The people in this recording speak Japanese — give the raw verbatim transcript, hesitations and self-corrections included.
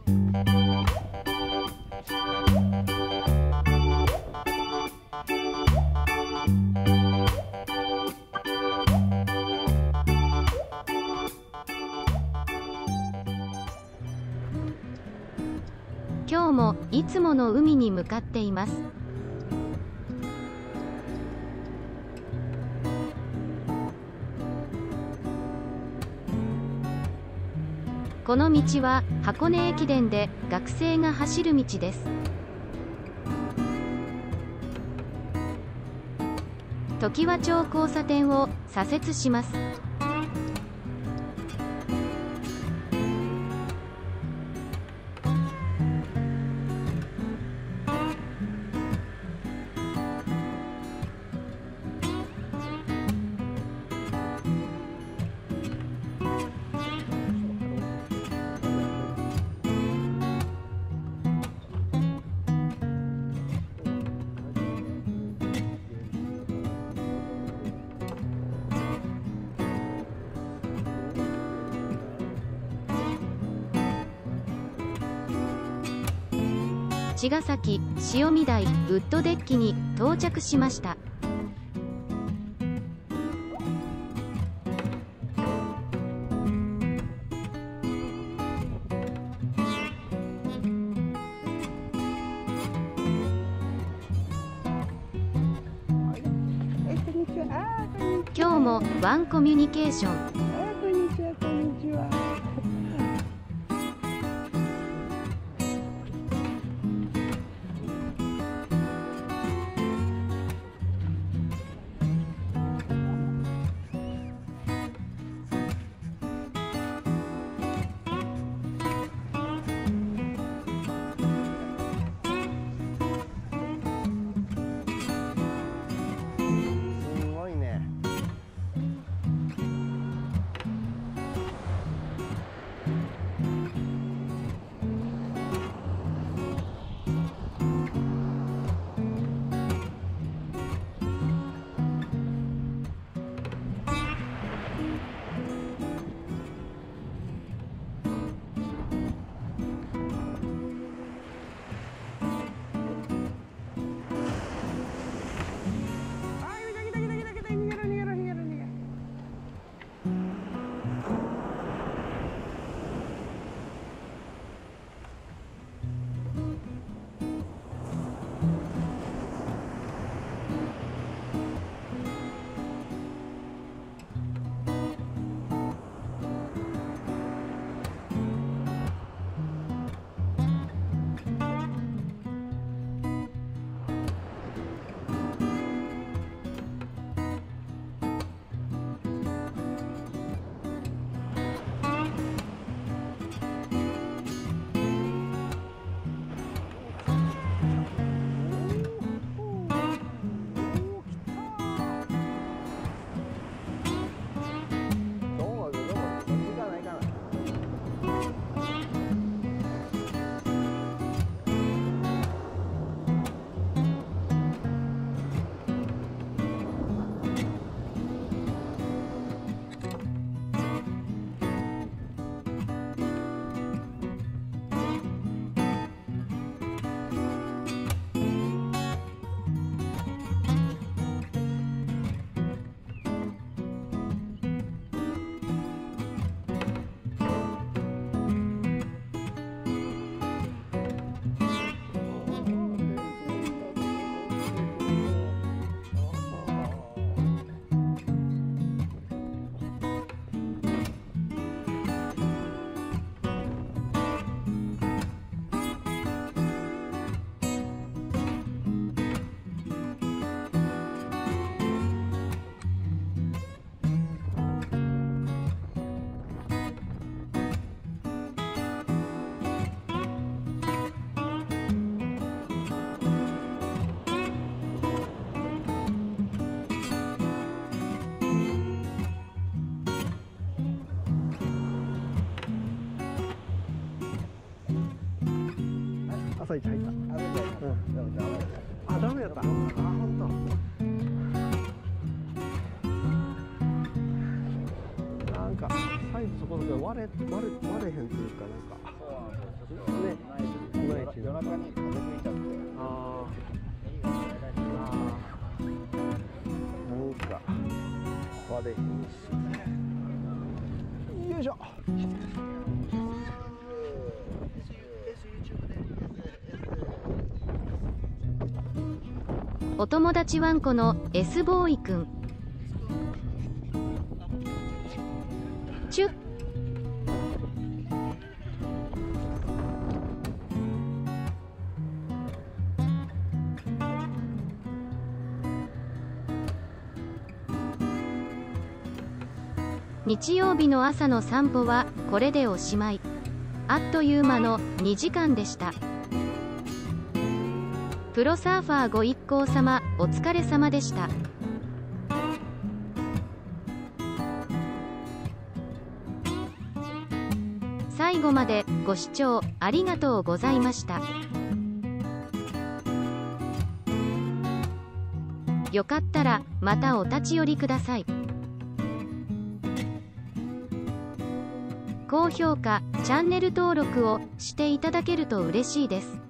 今日もいつもの海に向かっています。この道は箱根駅伝で学生が走る道です。常盤町交差点を左折します。茅ヶ崎潮見台ウッドデッキに到着しました。今日もワンコミュニケーション。 こんにちは、こんにちは。 朝一入った。あ、ダメやった。あ、本当。なんかサイズそこそこ割れ割れ割れへんというかなんか。 れへんし。よいしょ。 お友達ワンコの S ボーイくん。チュッ。日曜日の朝の散歩はこれでおしまい。あっという間のにじかんでした。プロサーファーご一行様、お疲れ様でした。最後までご視聴ありがとうございました。よかったらまたお立ち寄りください。高評価、チャンネル登録をしていただけると嬉しいです。